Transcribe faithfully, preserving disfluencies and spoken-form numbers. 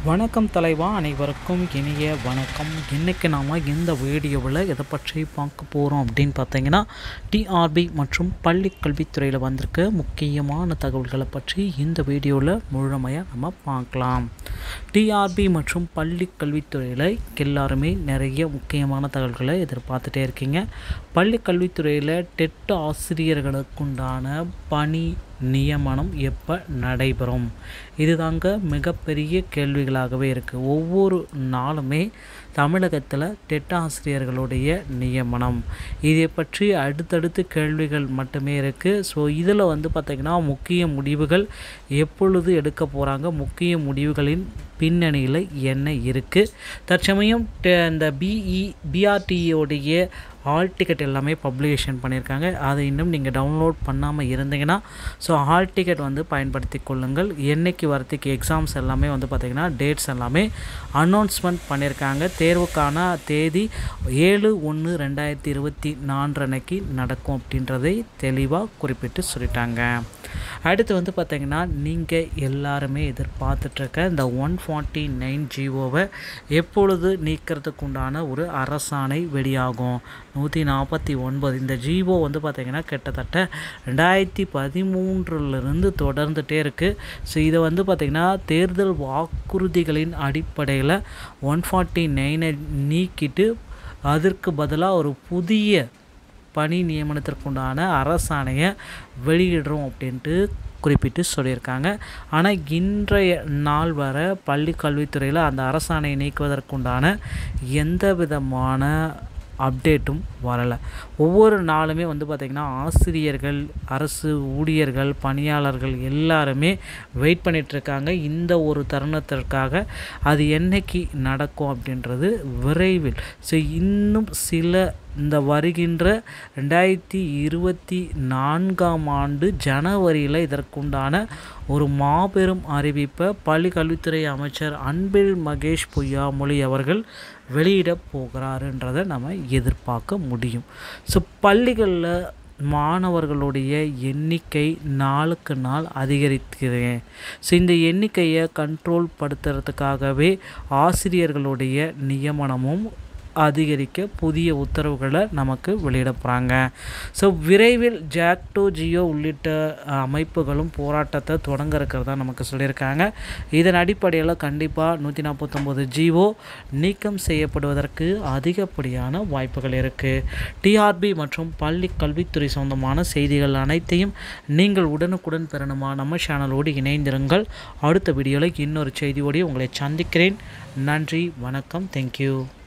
வணக்கம் தலைவா, அனைவருக்கும் இனிய வணக்கம். இன்றைக்கி நாம் இந்த வீடியோவில் எதை பற்றி பார்க்க போகிறோம் அப்படின்னு பார்த்தீங்கன்னா, டிஆர்பி மற்றும் பள்ளி கல்வித்துறையில் வந்திருக்க முக்கியமான தகவல்களை பற்றி இந்த வீடியோவில் முழுமையாக நம்ம பார்க்கலாம். டிஆர்பி மற்றும் பள்ளி கல்வித்துறையில் எல்லாருமே நிறைய முக்கியமான தகவல்களை எதிர்பார்த்துட்டே இருக்கீங்க. பள்ளி கல்வித்துறையில் டெட் ஆசிரியர்களுக்குண்டான பணி நியமனம் எப்போ நடைபெறும்? இதுதாங்க மிகப்பெரிய கேள்விகளாகவே இருக்குது. ஒவ்வொரு நாளுமே தமிழகத்தில் டெட் ஆசிரியர்களுடைய நியமனம் இதை பற்றி அடுத்தடுத்து கேள்விகள் மட்டுமே இருக்குது. ஸோ இதில் வந்து பார்த்திங்கன்னா முக்கிய முடிவுகள் எப்பொழுது எடுக்க போகிறாங்க, முக்கிய முடிவுகளின் பின்னணியில் என்ன இருக்குது, தற்சமயம் இந்த பிஇ பிஆர்டியோடைய ஹால் டிக்கெட் எல்லாமே பப்ளிகேஷன் பண்ணியிருக்காங்க. அதை இன்னும் நீங்கள் டவுன்லோட் பண்ணாமல் இருந்தீங்கன்னா ஸோ ஹால் டிக்கெட் வந்து பயன்படுத்தி கொள்ளுங்கள். என்றைக்கு வரத்துக்கு எக்ஸாம்ஸ் எல்லாமே வந்து பார்த்திங்கன்னா டேட்ஸ் எல்லாமே அனௌன்ஸ்மெண்ட் பண்ணியிருக்காங்க. தேர்வுக்கான தேதி ஏழு ஒன்று ரெண்டாயிரத்தி இருபத்தி நான்கு அன்னைக்கு நடக்கும் அப்படின்றதை தெளிவாக குறிப்பிட்டு சொல்லிட்டாங்க. அடுத்து வந்து பார்த்திங்கன்னா, நீங்கள் எல்லாருமே எதிர்பார்த்துட்ருக்க இந்த ஒன் ஃபார்ட்டி நைன் ஜிஓவை எப்பொழுது நீக்கிறதுக்கு உண்டான ஒரு அரசாணை வெளியாகும்? நூற்றி நாற்பத்தி ஒன்பது இந்த ஜிஓ வந்து பார்த்திங்கன்னா கிட்டத்தட்ட ரெண்டாயிரத்தி பதிமூன்றுலேருந்து தொடர்ந்துகிட்டே இருக்குது. ஸோ இதை வந்து பார்த்திங்கன்னா தேர்தல் வாக்குறுதிகளின் அடிப்படையில் ஒன் ஃபார்ட்டி நைனை நீக்கிட்டு அதற்கு பதிலாக ஒரு புதிய பணி நியமனத்திற்குண்டான அரசாணையை வெளியிடுறோம் அப்படின்ட்டு குறிப்பிட்டு சொல்லியிருக்காங்க. ஆனால் இன்றைய நாள் வர பள்ளி கல்வித்துறையில் அந்த அரசாணையை நீக்குவதற்குண்டான எந்த விதமான அப்டேட்டும் வரலை. ஒவ்வொரு நாளுமே வந்து பார்த்திங்கன்னா ஆசிரியர்கள், அரசு ஊழியர்கள், பணியாளர்கள் எல்லாருமே வெயிட் பண்ணிகிட்ருக்காங்க இந்த ஒரு தருணத்திற்காக. அது என்னைக்கு நடக்கும் அப்படின்றது விரைவில். ஸோ இன்னும் சில இந்த வருகின்ற ரெண்டாயிரத்தி இருபத்தி நான்காம் ஆண்டு ஜனவரியில் இதற்குண்டான ஒரு மாபெரும் அறிவிப்பை பள்ளி கல்வித்துறை அமைச்சர் அன்பில் மகேஷ் பொய்யாமொழி அவர்கள் வெளியிட போகிறாருன்றதை நம்ம எதிர்பார்க்க முடியும். ஸோ பள்ளிகளில் மாணவர்களுடைய எண்ணிக்கை நாளுக்கு நாள் அதிகரிக்கிறேன். ஸோ இந்த எண்ணிக்கையை கண்ட்ரோல் படுத்துறதுக்காகவே ஆசிரியர்களுடைய நியமனமும் அதிகரிக்க புதிய உத்தரவுகளை நமக்கு வெளியிட போகிறாங்க. ஸோ விரைவில் ஜாக்டோ ஜியோ உள்ளிட்ட அமைப்புகளும் போராட்டத்தை தொடங்க இருக்கிறதா நமக்கு சொல்லியிருக்காங்க. இதன் அடிப்படையில் கண்டிப்பாக நூற்றி நாற்பத்தொம்போது ஜிஓ நீக்கம் செய்யப்படுவதற்கு அதிகப்படியான வாய்ப்புகள் இருக்குது. டிஆர்பி மற்றும் பள்ளி கல்வித்துறை சொந்தமான செய்திகள் அனைத்தையும் நீங்கள் உடனுக்குடன் பெறணுமா? நம்ம சேனலோடு இணைந்திருங்கள். அடுத்த வீடியோவில் இன்னொரு செய்தியோடு உங்களை சந்திக்கிறேன். நன்றி, வணக்கம், தேங்க்யூ.